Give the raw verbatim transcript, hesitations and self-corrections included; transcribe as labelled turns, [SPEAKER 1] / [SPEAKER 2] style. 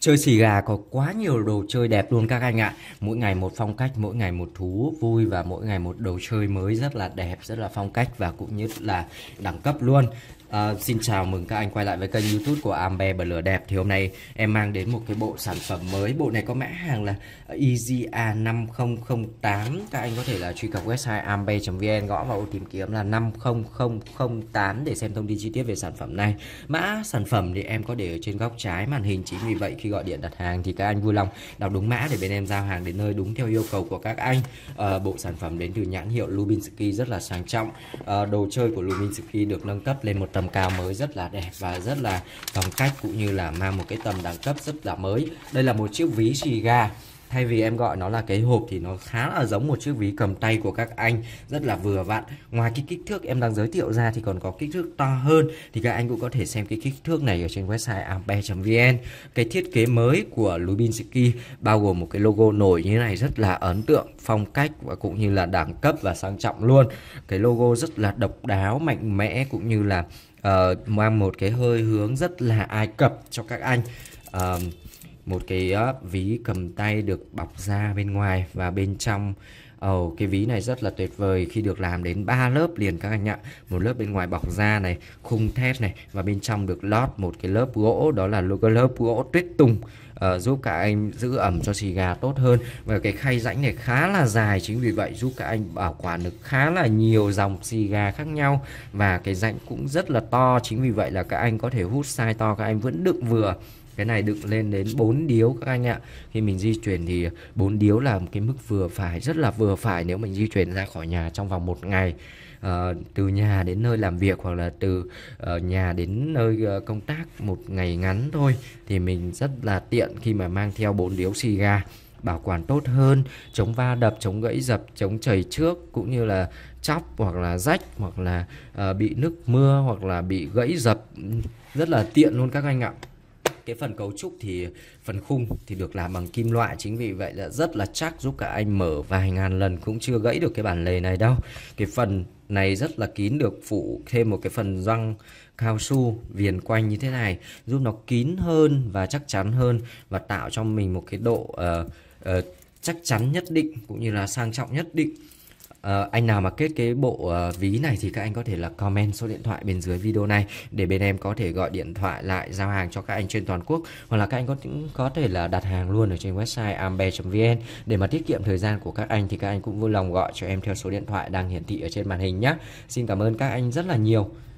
[SPEAKER 1] Chơi xì gà có quá nhiều đồ chơi đẹp luôn các anh ạ. Mỗi ngày một phong cách, mỗi ngày một thú vui và mỗi ngày một đồ chơi mới rất là đẹp, rất là phong cách và cũng như là đẳng cấp luôn. À, xin chào mừng các anh quay lại với kênh YouTube của Ambe Bật Lửa Đẹp. Thì hôm nay em mang đến một cái bộ sản phẩm mới. Bộ này có mã hàng là Easy A năm không không tám. Các anh có thể là truy cập website ambe chấm vn, gõ vào ô tìm kiếm là năm không không không tám để xem thông tin chi tiết về sản phẩm này. Mã sản phẩm thì em có để ở trên góc trái màn hình, chính vì vậy khi gọi điện đặt hàng thì các anh vui lòng đọc đúng mã để bên em giao hàng đến nơi đúng theo yêu cầu của các anh. À, bộ sản phẩm đến từ nhãn hiệu Lubinsky rất là sang trọng. À, đồ chơi của Lubinsky được nâng cấp lên một tầm cao mới rất là đẹp và rất là phong cách, cũng như là mang một cái tầm đẳng cấp rất là mới. Đây là một chiếc ví xì gà. Thay vì em gọi nó là cái hộp thì nó khá là giống một chiếc ví cầm tay của các anh, rất là vừa vặn. Ngoài cái kích thước em đang giới thiệu ra thì còn có kích thước to hơn, thì các anh cũng có thể xem cái kích thước này ở trên website ambe chấm vn. Cái thiết kế mới của Lubinsky bao gồm một cái logo nổi như thế này rất là ấn tượng, phong cách và cũng như là đẳng cấp và sang trọng luôn. Cái logo rất là độc đáo, mạnh mẽ, cũng như là uh, mang một cái hơi hướng rất là Ai Cập cho các anh. Uh, một cái uh, ví cầm tay được bọc da bên ngoài và bên trong. Oh, cái ví này rất là tuyệt vời khi được làm đến ba lớp liền các anh ạ. Một lớp bên ngoài bọc da này, khung thép này, và bên trong được lót một cái lớp gỗ, đó là cái lớp gỗ tuyết tùng, uh, giúp các anh giữ ẩm cho xì gà tốt hơn. Và cái khay rãnh này khá là dài, chính vì vậy giúp các anh bảo quản được khá là nhiều dòng xì gà khác nhau. Và cái rãnh cũng rất là to, chính vì vậy là các anh có thể hút size to, các anh vẫn đựng vừa. Cái này đựng lên đến bốn điếu các anh ạ. Khi mình di chuyển thì bốn điếu là một cái mức vừa phải, rất là vừa phải nếu mình di chuyển ra khỏi nhà trong vòng một ngày. À, từ nhà đến nơi làm việc hoặc là từ uh, nhà đến nơi uh, công tác một ngày ngắn thôi thì mình rất là tiện khi mà mang theo bốn điếu xì gà. Bảo quản tốt hơn, chống va đập, chống gãy dập, chống chảy trước, cũng như là chóc hoặc là rách, hoặc là uh, bị nước mưa, hoặc là bị gãy dập, rất là tiện luôn các anh ạ. Cái phần cấu trúc thì phần khung thì được làm bằng kim loại, chính vì vậy là rất là chắc, giúp các anh mở vài ngàn lần cũng chưa gãy được cái bản lề này đâu. Cái phần này rất là kín, được phủ thêm một cái phần gioăng cao su viền quanh như thế này, giúp nó kín hơn và chắc chắn hơn, và tạo cho mình một cái độ uh, uh, chắc chắn nhất định, cũng như là sang trọng nhất định. Uh, anh nào mà kết cái bộ uh, ví này thì các anh có thể là comment số điện thoại bên dưới video này để bên em có thể gọi điện thoại lại giao hàng cho các anh trên toàn quốc, hoặc là các anh có có thể là đặt hàng luôn ở trên website ambe chấm vn. Để mà tiết kiệm thời gian của các anh thì các anh cũng vui lòng gọi cho em theo số điện thoại đang hiển thị ở trên màn hình nhé. Xin cảm ơn các anh rất là nhiều.